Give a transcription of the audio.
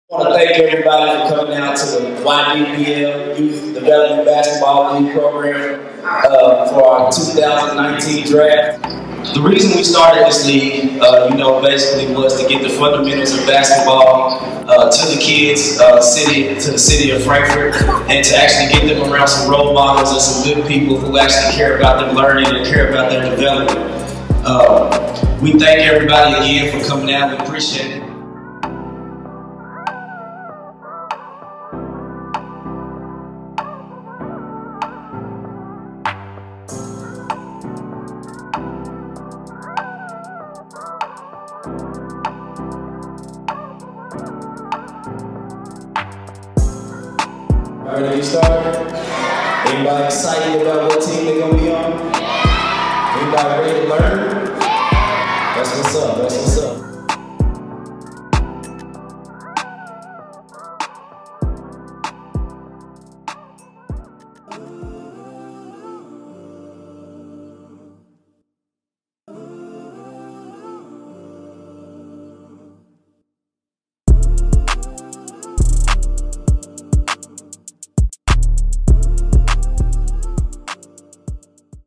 I want to thank everybody for coming out to the YDBL Youth Development Basketball League program for our 2019 draft. The reason we started this league, basically was to get the fundamentals of basketball to the kids, to the city of Frankfort, and to actually get them around some role models and some good people who actually care about them learning and care about their development. We thank everybody again for coming out. We appreciate it. Ready to get started? Anybody excited about what team they're gonna be on? Anybody ready to learn? That's what's up, that's what's up.